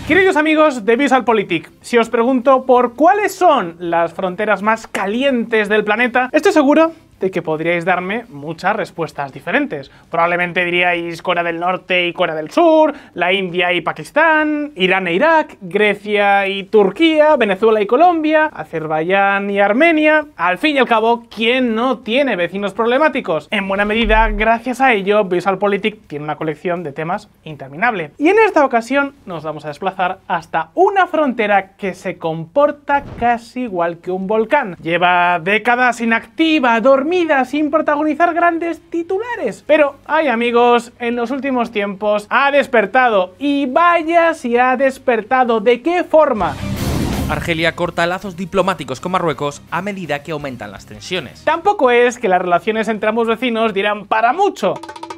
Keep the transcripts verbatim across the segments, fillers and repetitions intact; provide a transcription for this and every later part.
Queridos amigos de VisualPolitik, si os pregunto por cuáles son las fronteras más calientes del planeta, estoy seguro de que podríais darme muchas respuestas diferentes. Probablemente diríais Corea del Norte y Corea del Sur, la India y Pakistán, Irán e Irak, Grecia y Turquía, Venezuela y Colombia, Azerbaiyán y Armenia. Al fin y al cabo, ¿quién no tiene vecinos problemáticos? En buena medida, gracias a ello, VisualPolitik tiene una colección de temas interminable. Y en esta ocasión nos vamos a desplazar hasta una frontera que se comporta casi igual que un volcán. Lleva décadas inactiva, dormida, sin protagonizar grandes titulares. Pero, ay amigos, en los últimos tiempos ha despertado. Y vaya si ha despertado. ¿De qué forma? Argelia corta lazos diplomáticos con Marruecos a medida que aumentan las tensiones. Tampoco es que las relaciones entre ambos vecinos dieran para mucho.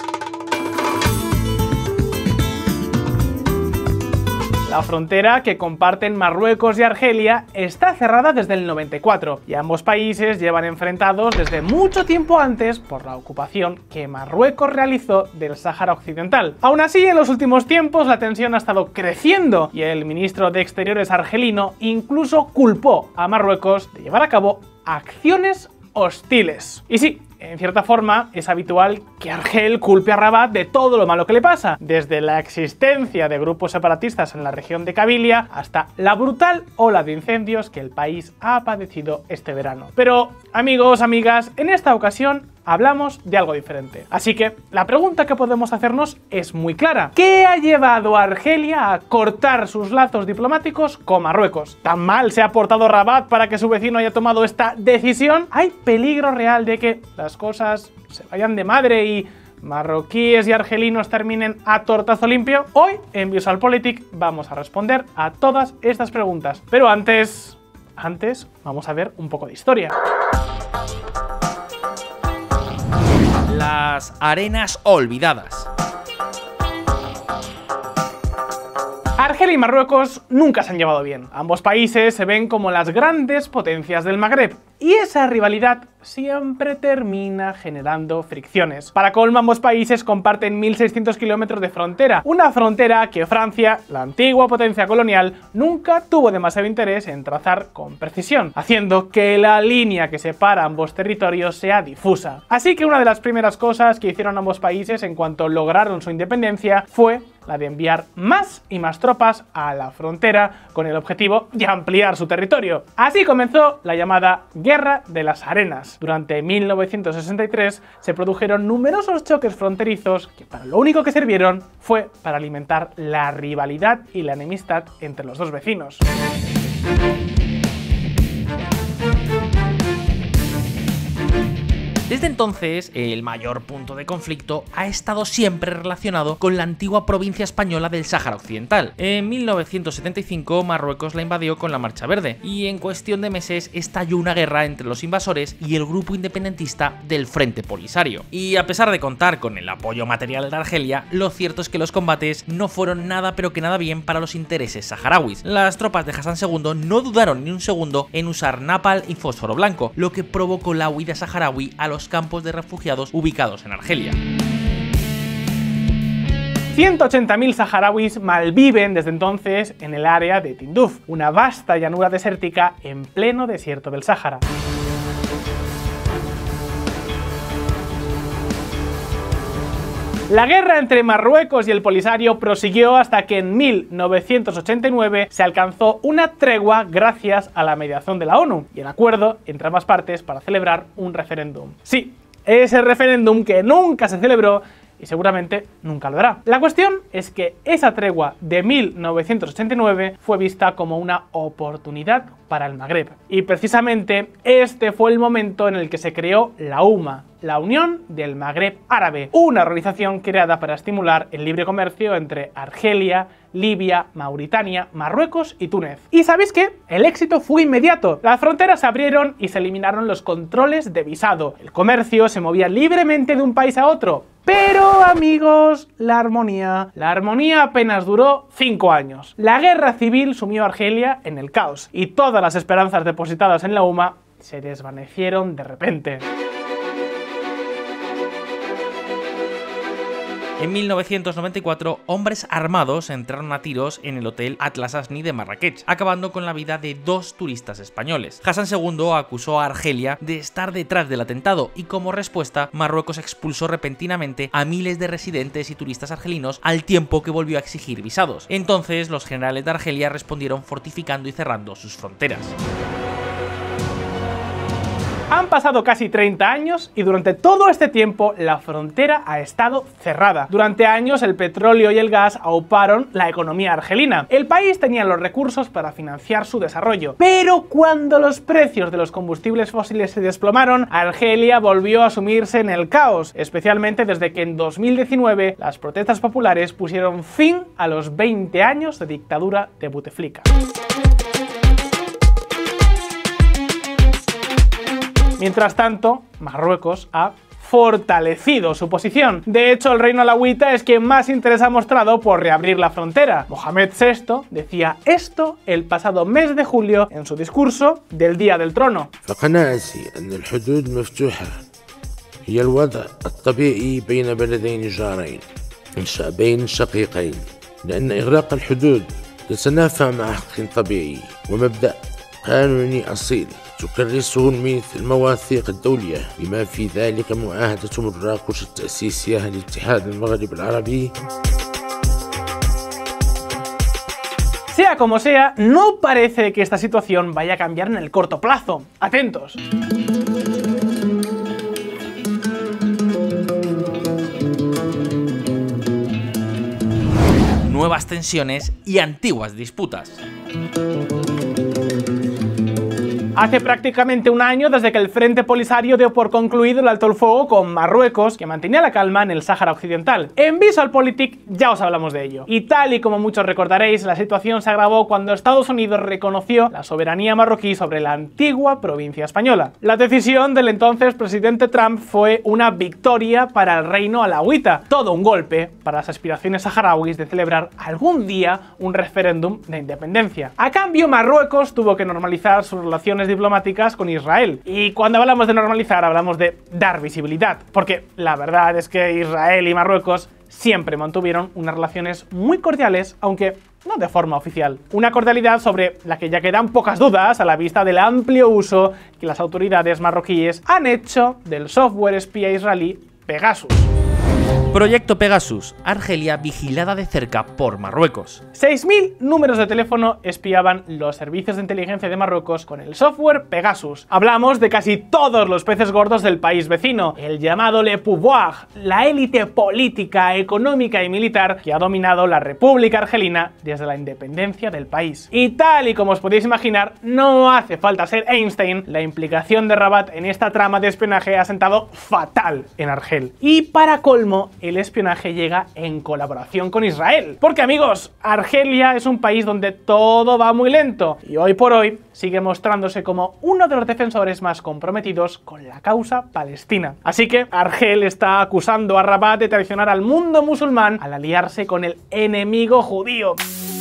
La frontera que comparten Marruecos y Argelia está cerrada desde el noventa y cuatro y ambos países llevan enfrentados desde mucho tiempo antes por la ocupación que Marruecos realizó del Sáhara Occidental. Aún así, en los últimos tiempos la tensión ha estado creciendo y el ministro de Exteriores argelino incluso culpó a Marruecos de llevar a cabo acciones hostiles. Y sí, en cierta forma, es habitual que Argel culpe a Rabat de todo lo malo que le pasa, desde la existencia de grupos separatistas en la región de Kabilia hasta la brutal ola de incendios que el país ha padecido este verano. Pero, amigos, amigas, en esta ocasión hablamos de algo diferente. Así que la pregunta que podemos hacernos es muy clara. ¿Qué ha llevado a Argelia a cortar sus lazos diplomáticos con Marruecos? ¿Tan mal se ha portado Rabat para que su vecino haya tomado esta decisión? ¿Hay peligro real de que las cosas se vayan de madre y marroquíes y argelinos terminen a tortazo limpio? Hoy en VisualPolitik vamos a responder a todas estas preguntas. Pero antes, antes vamos a ver un poco de historia. Las arenas olvidadas. Argelia y Marruecos nunca se han llevado bien. Ambos países se ven como las grandes potencias del Magreb. Y esa rivalidad siempre termina generando fricciones. Para colmo, ambos países comparten mil seiscientos kilómetros de frontera, una frontera que Francia, la antigua potencia colonial, nunca tuvo demasiado interés en trazar con precisión, haciendo que la línea que separa ambos territorios sea difusa. Así que una de las primeras cosas que hicieron ambos países en cuanto lograron su independencia fue la de enviar más y más tropas a la frontera con el objetivo de ampliar su territorio. Así comenzó la llamada Guerra de las Arenas. Durante mil novecientos sesenta y tres se produjeron numerosos choques fronterizos que para lo único que sirvieron fue para alimentar la rivalidad y la enemistad entre los dos vecinos. Desde entonces, el mayor punto de conflicto ha estado siempre relacionado con la antigua provincia española del Sáhara Occidental. En mil novecientos setenta y cinco, Marruecos la invadió con la Marcha Verde, y en cuestión de meses estalló una guerra entre los invasores y el grupo independentista del Frente Polisario. Y a pesar de contar con el apoyo material de Argelia, lo cierto es que los combates no fueron nada pero que nada bien para los intereses saharauis. Las tropas de Hassan segundo no dudaron ni un segundo en usar napalm y fósforo blanco, lo que provocó la huida saharaui a los campos de refugiados ubicados en Argelia. ciento ochenta mil saharauis malviven desde entonces en el área de Tinduf, una vasta llanura desértica en pleno desierto del Sáhara. La guerra entre Marruecos y el Polisario prosiguió hasta que en mil novecientos ochenta y nueve se alcanzó una tregua gracias a la mediación de la ONU y el acuerdo entre ambas partes para celebrar un referéndum. Sí, ese referéndum que nunca se celebró y seguramente nunca lo hará. La cuestión es que esa tregua de mil novecientos ochenta y nueve fue vista como una oportunidad para el Magreb. Y precisamente este fue el momento en el que se creó la U M A, la Unión del Magreb Árabe, una organización creada para estimular el libre comercio entre Argelia, Libia, Mauritania, Marruecos y Túnez. ¿Y sabéis qué? El éxito fue inmediato. Las fronteras se abrieron y se eliminaron los controles de visado. El comercio se movía libremente de un país a otro. Pero, amigos, la armonía... La armonía apenas duró cinco años. La guerra civil sumió a Argelia en el caos y todas las esperanzas depositadas en la U M A se desvanecieron de repente. En mil novecientos noventa y cuatro, hombres armados entraron a tiros en el hotel Atlas Asni de Marrakech, acabando con la vida de dos turistas españoles. Hassan segundo acusó a Argelia de estar detrás del atentado y como respuesta, Marruecos expulsó repentinamente a miles de residentes y turistas argelinos al tiempo que volvió a exigir visados. Entonces, los generales de Argelia respondieron fortificando y cerrando sus fronteras. Han pasado casi treinta años y durante todo este tiempo la frontera ha estado cerrada. Durante años el petróleo y el gas auparon la economía argelina. El país tenía los recursos para financiar su desarrollo. Pero cuando los precios de los combustibles fósiles se desplomaron, Argelia volvió a sumirse en el caos, especialmente desde que en dos mil diecinueve las protestas populares pusieron fin a los veinte años de dictadura de Buteflika. Mientras tanto, Marruecos ha fortalecido su posición. De hecho, el reino alauita es quien más interés ha mostrado por reabrir la frontera. Mohamed sexto decía esto el pasado mes de julio en su discurso del Día del Trono. هي الوضع الطبيعي بين بلدين جارين شعبين شقيقين لأن إغلاق الحدود يتنافى مع حق طبيعي ومبدأ قانوني أصيل تكرسه مثل المواثيق الدولية بما في ذلك معاهدة مراكش التأسيسية لاتحاد المغرب العربي. Sea como sea, no parece que esta situación vaya a cambiar en el corto plazo. ¡Atentos! Nuevas tensiones y antiguas disputas. Hace prácticamente un año desde que el Frente Polisario dio por concluido el alto el fuego con Marruecos, que mantenía la calma en el Sáhara Occidental. En VisualPolitik ya os hablamos de ello. Y tal y como muchos recordaréis, la situación se agravó cuando Estados Unidos reconoció la soberanía marroquí sobre la antigua provincia española. La decisión del entonces presidente Trump fue una victoria para el reino alauita, todo un golpe para las aspiraciones saharauis de celebrar algún día un referéndum de independencia. A cambio, Marruecos tuvo que normalizar sus relaciones diplomáticas con Israel. Y cuando hablamos de normalizar, hablamos de dar visibilidad, porque la verdad es que Israel y Marruecos siempre mantuvieron unas relaciones muy cordiales, aunque no de forma oficial. Una cordialidad sobre la que ya quedan pocas dudas a la vista del amplio uso que las autoridades marroquíes han hecho del software espía israelí Pegasus. Proyecto Pegasus, Argelia vigilada de cerca por Marruecos. seis mil números de teléfono espiaban los servicios de inteligencia de Marruecos con el software Pegasus. Hablamos de casi todos los peces gordos del país vecino, el llamado Le Pouvoir, la élite política, económica y militar que ha dominado la República Argelina desde la independencia del país. Y tal y como os podéis imaginar, no hace falta ser Einstein, la implicación de Rabat en esta trama de espionaje ha sentado fatal en Argel. Y para colmo, el espionaje llega en colaboración con Israel. Porque amigos, Argelia es un país donde todo va muy lento y hoy por hoy sigue mostrándose como uno de los defensores más comprometidos con la causa palestina. Así que Argel está acusando a Rabat de traicionar al mundo musulmán al aliarse con el enemigo judío.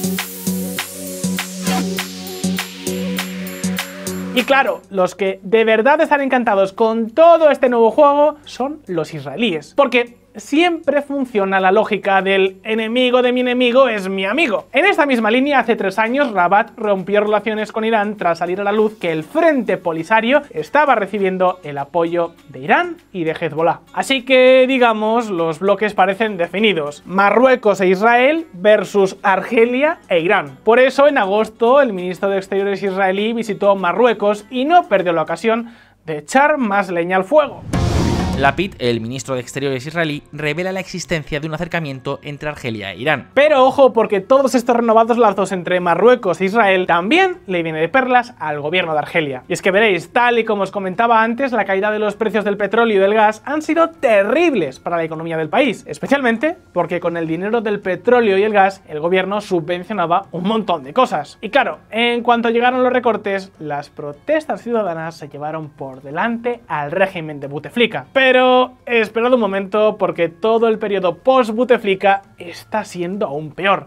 Y claro, los que de verdad están encantados con todo este nuevo juego son los israelíes. Porque siempre funciona la lógica del enemigo de mi enemigo es mi amigo. En esta misma línea, hace tres años, Rabat rompió relaciones con Irán tras salir a la luz que el Frente Polisario estaba recibiendo el apoyo de Irán y de Hezbollah. Así que, digamos, los bloques parecen definidos. Marruecos e Israel versus Argelia e Irán. Por eso, en agosto, el ministro de Exteriores israelí visitó Marruecos y no perdió la ocasión de echar más leña al fuego. Lapid, el ministro de Exteriores israelí, revela la existencia de un acercamiento entre Argelia e Irán. Pero ojo, porque todos estos renovados lazos entre Marruecos e Israel también le viene de perlas al gobierno de Argelia. Y es que veréis, tal y como os comentaba antes, la caída de los precios del petróleo y del gas han sido terribles para la economía del país, especialmente porque con el dinero del petróleo y el gas el gobierno subvencionaba un montón de cosas. Y claro, en cuanto llegaron los recortes, las protestas ciudadanas se llevaron por delante al régimen de Buteflika. Pero esperad un momento, porque todo el periodo post-Buteflika está siendo aún peor.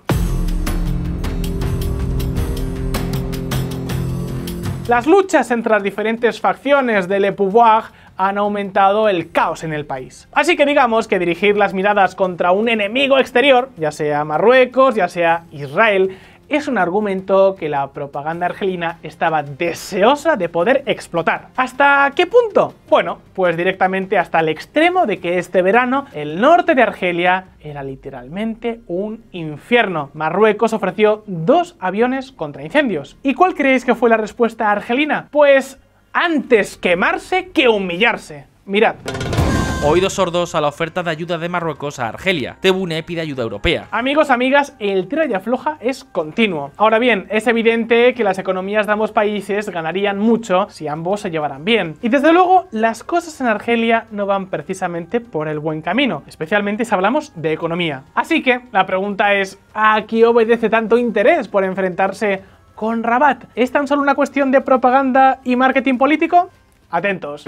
Las luchas entre las diferentes facciones de Le Pouvoir han aumentado el caos en el país. Así que digamos que dirigir las miradas contra un enemigo exterior, ya sea Marruecos, ya sea Israel, es un argumento que la propaganda argelina estaba deseosa de poder explotar. ¿Hasta qué punto? Bueno, pues directamente hasta el extremo de que este verano el norte de Argelia era literalmente un infierno. Marruecos ofreció dos aviones contra incendios. ¿Y cuál creéis que fue la respuesta argelina? Pues antes quemarse que humillarse. Mirad. Oídos sordos a la oferta de ayuda de Marruecos a Argelia. Tebune pide ayuda europea. Amigos, amigas, el tira y afloja es continuo. Ahora bien, es evidente que las economías de ambos países ganarían mucho si ambos se llevaran bien. Y desde luego, las cosas en Argelia no van precisamente por el buen camino, especialmente si hablamos de economía. Así que, la pregunta es, ¿a qué obedece tanto interés por enfrentarse con Rabat? ¿Es tan solo una cuestión de propaganda y marketing político? Atentos.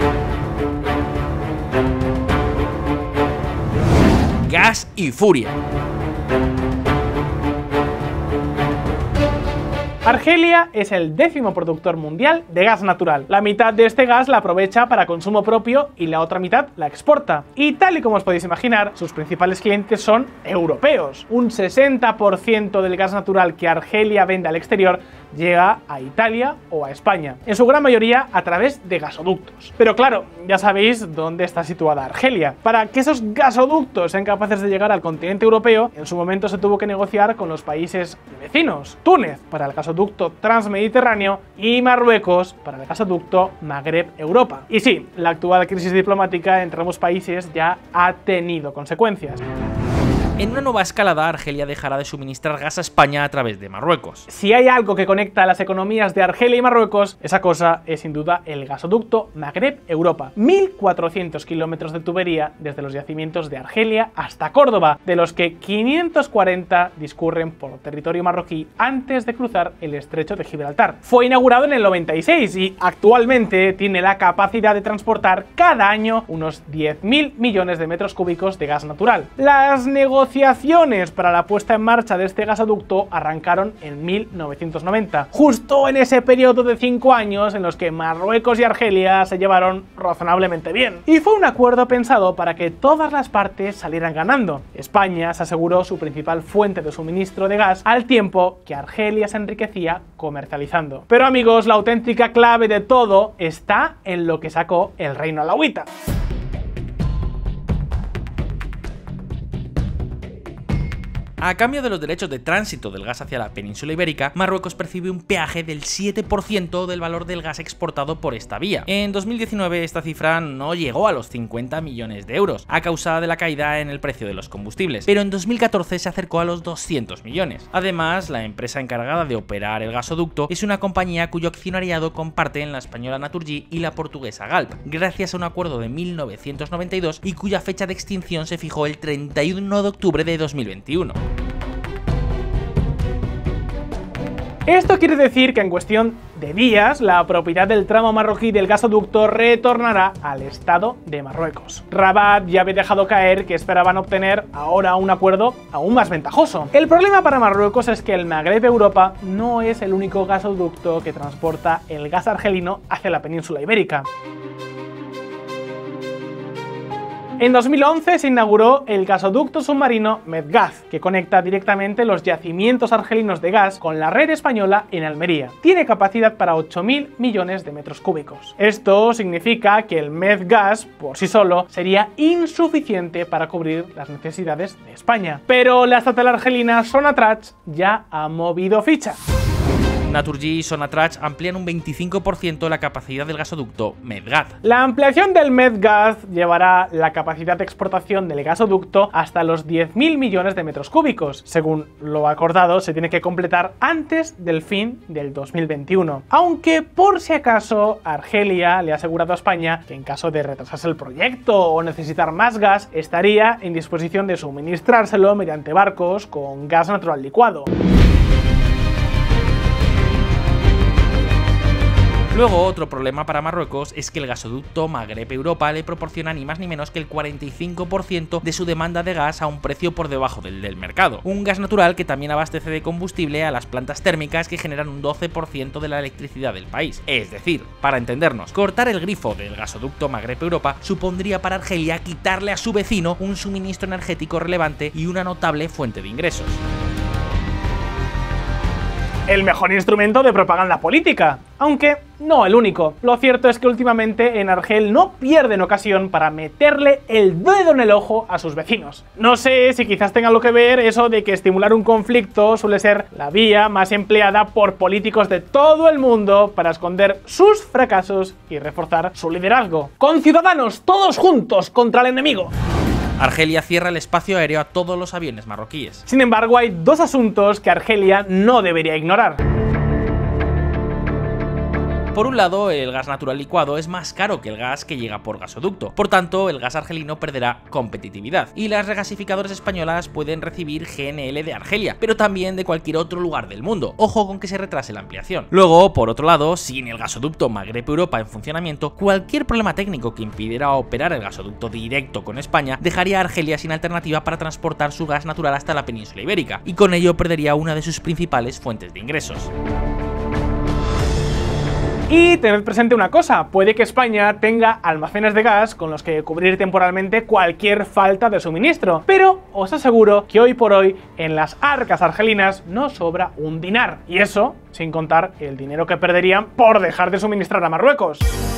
Gas y furia. Argelia es el décimo productor mundial de gas natural. La mitad de este gas la aprovecha para consumo propio y la otra mitad la exporta. Y tal y como os podéis imaginar, sus principales clientes son europeos. Un sesenta por ciento del gas natural que Argelia vende al exterior llega a Italia o a España, en su gran mayoría a través de gasoductos. Pero claro, ya sabéis dónde está situada Argelia. Para que esos gasoductos sean capaces de llegar al continente europeo, en su momento se tuvo que negociar con los países vecinos. Túnez para el gasoducto transmediterráneo y Marruecos para el gasoducto Magreb-Europa. Y sí, la actual crisis diplomática entre ambos países ya ha tenido consecuencias. En una nueva escalada, Argelia dejará de suministrar gas a España a través de Marruecos. Si hay algo que conecta las economías de Argelia y Marruecos, esa cosa es sin duda el gasoducto Magreb-Europa. mil cuatrocientos kilómetros de tubería desde los yacimientos de Argelia hasta Córdoba, de los que quinientos cuarenta discurren por territorio marroquí antes de cruzar el estrecho de Gibraltar. Fue inaugurado en el noventa y seis y actualmente tiene la capacidad de transportar cada año unos diez mil millones de metros cúbicos de gas natural. Las negociaciones Negociaciones para la puesta en marcha de este gasoducto arrancaron en mil novecientos noventa, justo en ese periodo de cinco años en los que Marruecos y Argelia se llevaron razonablemente bien. Y fue un acuerdo pensado para que todas las partes salieran ganando. España se aseguró su principal fuente de suministro de gas al tiempo que Argelia se enriquecía comercializando. Pero amigos, la auténtica clave de todo está en lo que sacó el reino alauita. A cambio de los derechos de tránsito del gas hacia la península ibérica, Marruecos percibe un peaje del siete por ciento del valor del gas exportado por esta vía. En dos mil diecinueve esta cifra no llegó a los cincuenta millones de euros, a causa de la caída en el precio de los combustibles, pero en dos mil catorce se acercó a los doscientos millones. Además, la empresa encargada de operar el gasoducto es una compañía cuyo accionariado comparten la española Naturgy y la portuguesa Galp, gracias a un acuerdo de mil novecientos noventa y dos y cuya fecha de extinción se fijó el treinta y uno de octubre de dos mil veintiuno. Esto quiere decir que en cuestión de días, la propiedad del tramo marroquí del gasoducto retornará al Estado de Marruecos. Rabat ya había dejado caer que esperaban obtener ahora un acuerdo aún más ventajoso. El problema para Marruecos es que el Magreb-Europa no es el único gasoducto que transporta el gas argelino hacia la península ibérica. En dos mil once se inauguró el gasoducto submarino Medgaz, que conecta directamente los yacimientos argelinos de gas con la red española en Almería. Tiene capacidad para ocho mil millones de metros cúbicos. Esto significa que el Medgaz, por sí solo, sería insuficiente para cubrir las necesidades de España. Pero la estatal argelina Sonatrach ya ha movido ficha. Naturgy y Sonatrach amplían un veinticinco por ciento la capacidad del gasoducto Medgaz. La ampliación del Medgaz llevará la capacidad de exportación del gasoducto hasta los diez mil millones de metros cúbicos. Según lo acordado, se tiene que completar antes del fin del dos mil veintiuno. Aunque, por si acaso, Argelia le ha asegurado a España que en caso de retrasarse el proyecto o necesitar más gas, estaría en disposición de suministrárselo mediante barcos con gas natural licuado. Luego, otro problema para Marruecos es que el gasoducto Magreb-Europa le proporciona ni más ni menos que el cuarenta y cinco por ciento de su demanda de gas a un precio por debajo del del mercado. Un gas natural que también abastece de combustible a las plantas térmicas que generan un doce por ciento de la electricidad del país. Es decir, para entendernos, cortar el grifo del gasoducto Magreb-Europa supondría para Argelia quitarle a su vecino un suministro energético relevante y una notable fuente de ingresos. El mejor instrumento de propaganda política, aunque no el único. Lo cierto es que últimamente en Argel no pierden ocasión para meterle el dedo en el ojo a sus vecinos. No sé si quizás tenga algo que ver eso de que estimular un conflicto suele ser la vía más empleada por políticos de todo el mundo para esconder sus fracasos y reforzar su liderazgo. Conciudadanos, todos juntos contra el enemigo. Argelia cierra el espacio aéreo a todos los aviones marroquíes. Sin embargo, hay dos asuntos que Argelia no debería ignorar. Por un lado, el gas natural licuado es más caro que el gas que llega por gasoducto, por tanto, el gas argelino perderá competitividad, y las regasificadoras españolas pueden recibir G N L de Argelia, pero también de cualquier otro lugar del mundo. Ojo con que se retrase la ampliación. Luego, por otro lado, sin el gasoducto Magreb-Europa en funcionamiento, cualquier problema técnico que impidiera operar el gasoducto directo con España dejaría a Argelia sin alternativa para transportar su gas natural hasta la península ibérica, y con ello perdería una de sus principales fuentes de ingresos. Y tened presente una cosa, puede que España tenga almacenes de gas con los que cubrir temporalmente cualquier falta de suministro, pero os aseguro que hoy por hoy en las arcas argelinas no sobra un dinar, y eso sin contar el dinero que perderían por dejar de suministrar a Marruecos.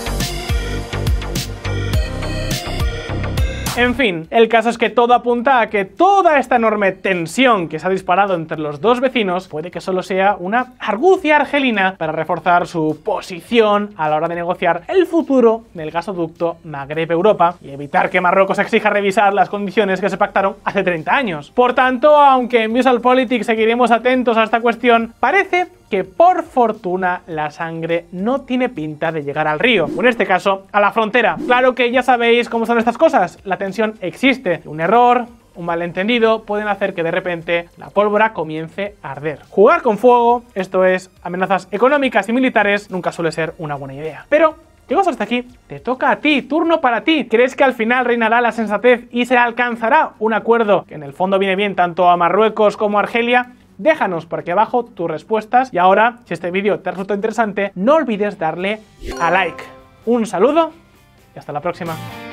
En fin, el caso es que todo apunta a que toda esta enorme tensión que se ha disparado entre los dos vecinos puede que solo sea una argucia argelina para reforzar su posición a la hora de negociar el futuro del gasoducto Magreb-Europa y evitar que Marruecos exija revisar las condiciones que se pactaron hace treinta años. Por tanto, aunque en Visual Politics seguiremos atentos a esta cuestión, parece que por fortuna la sangre no tiene pinta de llegar al río, o en este caso a la frontera. Claro que ya sabéis cómo son estas cosas, la tensión existe, un error, un malentendido pueden hacer que de repente la pólvora comience a arder. Jugar con fuego, esto es, amenazas económicas y militares, nunca suele ser una buena idea. Pero llegados hasta aquí, te toca a ti, turno para ti. ¿Crees que al final reinará la sensatez y se alcanzará un acuerdo que en el fondo viene bien tanto a Marruecos como a Argelia? Déjanos por aquí abajo tus respuestas y ahora, si este vídeo te ha resultado interesante, no olvides darle a like. Un saludo y hasta la próxima.